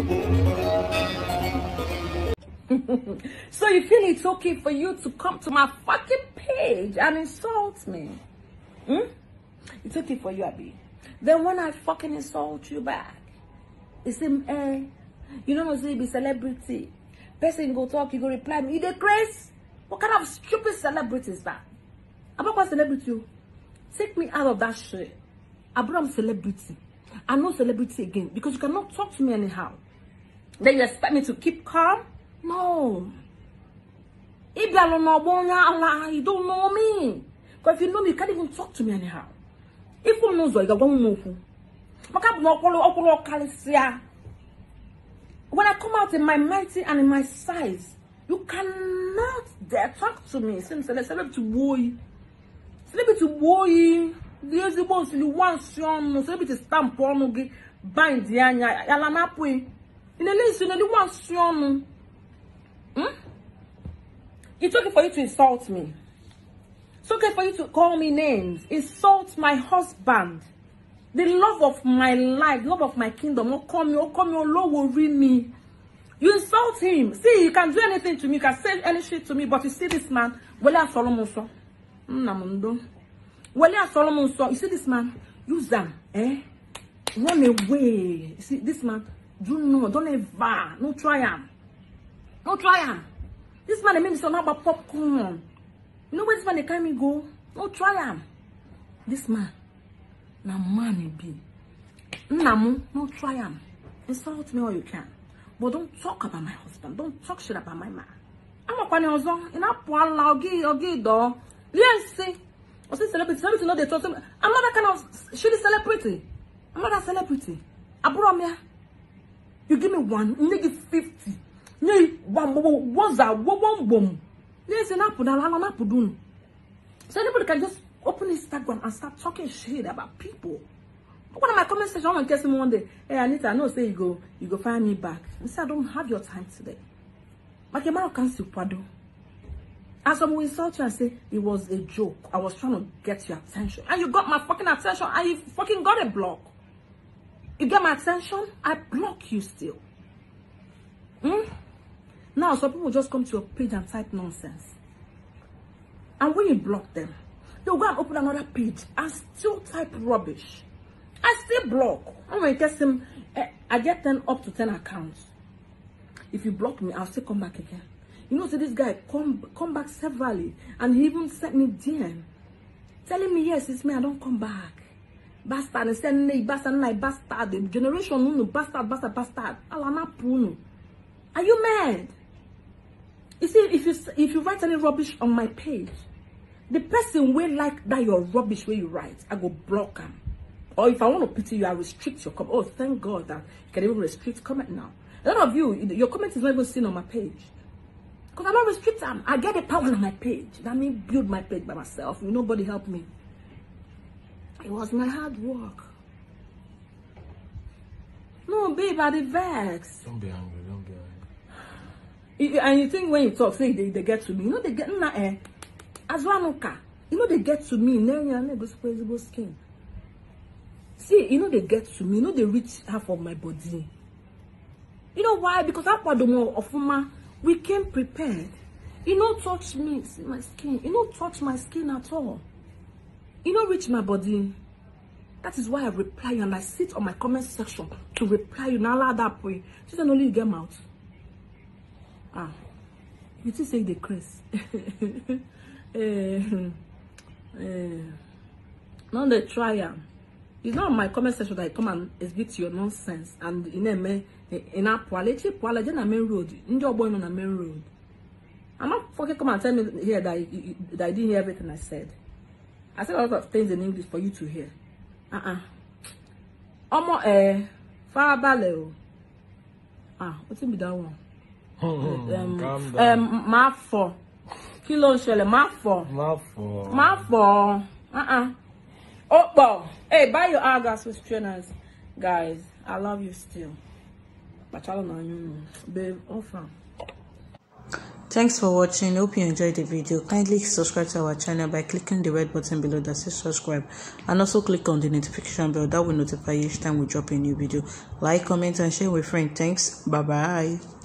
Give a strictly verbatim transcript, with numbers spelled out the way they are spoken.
So you feel it's okay for you to come to my fucking page and insult me? Hmm? It's okay for you, Abi. Then when I fucking insult you back, it's him, eh? You know, say be celebrity. Person go talk, you go reply me. You the craze? What kind of stupid celebrity is that? I'm not a celebrity. Take me out of that shit. I'm celebrity. I'm not celebrity again because you cannot talk to me anyhow. Then you expect me to keep calm? No. If you don't know, you don't know me. Because if you know me, you can't even talk to me anyhow. If you know, you got one more. When I come out in my mighty and in my size, you cannot dare talk to me. Celebrity boy. Celebrity boy. There's the boss you want some celebrity stamp on bind the anya. Yalana pui. In a list, you know, the one some. Hmm? It's okay for you to insult me. It's okay for you to call me names. Insult my husband. The love of my life, love of my kingdom. Oh, call me, oh, call me, oh, Lord will read me. You insult him. See, you can do anything to me. You can say any shit to me. But you see this man. Wale Solomon so. Namundo. Wale Solomon so. You see this man. Use them. Eh? Run away. You see this man. Do not. Don't ever. No try him. No try him. This man, they made me sound about popcorn. You know where this man, they carry me go? No try him. This man. Now man he be. Namu, no try him. Insult me all you can. But don't talk about my husband. Don't talk shit about my man. I'm a funny husband. In a poor logi or gay door. Let's see. I say celebrity. Celebrity know they talk to me. I'm not that kind of shitty celebrity. I'm not that celebrity. Aburamia. You give me one, nigga fifty. Nay, one one that one bomb. Yes, an apple, an apple doon. So anybody can just open Instagram and start talking shit about people. One of my comment section, I'm guessing one day, hey Anita, I know say you go, you go find me back. I say I don't have your time today. But your man can't see Pado. As someone insult you and say it was a joke. I was trying to get your attention. And you got my fucking attention and you fucking got a block. You get my attention, I block you still. Hmm? Now some people just come to your page and type nonsense. And when you block them, they'll go and open another page and still type rubbish. I still block. And when I test them, I get ten up to ten accounts. If you block me, I'll still come back again. You know, so this guy come come back severally, and he even sent me D M, telling me yes, it's me. I don't come back. Bastard, and said nay, bastard, nay, bastard. The generation no bastard, bastard, bastard. Alana puno. Are you mad? You see, if you if you write any rubbish on my page, the person will like that your rubbish where you write. I go block him. Or if I want to pity you, I restrict your comment. Oh, thank God that you can even restrict comment now. A lot of you, your comment is not even seen on my page. Because I don't restrict them. I get the power on my page. That means build my page by myself. Nobody helped me. It was my hard work. No, babe, I did vex. Don't be angry, don't be angry. And you think when you talk, say they, they get to me. You know they get na eh. As one you know they get to me. Then you go skin. See, you know they get to me. You know they reach half of my body. You know why? Because after the more of my, we came prepared. You know touch me, see my skin. You know touch my skin at all. You know reach my body. That is why I reply and I sit on my comment section to reply you. Now allow that way. She said only you get out. Ah, you still say the Chris. uh, uh, now they try am. It's not on my comment section that I come and exhibit your nonsense and in a me in a quality quality on a main road. In your boy on a main road. I'm not fucking come and tell me here that, I, that I didn't hear everything I said. I said a lot of things in English for you to hear. Uh-uh. Omo eh Farabale. Ah, what's in be that one? um, um ma four. Kilo shele ma four. Ma four. Ma four. Uh-uh. Oh, well, hey, buy your Argos with trainers, guys. I love you still. But I don't know, babe, offer. Thanks for watching. Hope you enjoyed the video. Kindly subscribe to our channel by clicking the red button below that says subscribe, and also click on the notification bell that will notify you each time we drop a new video. Like, comment and share with friends. Thanks. Bye bye.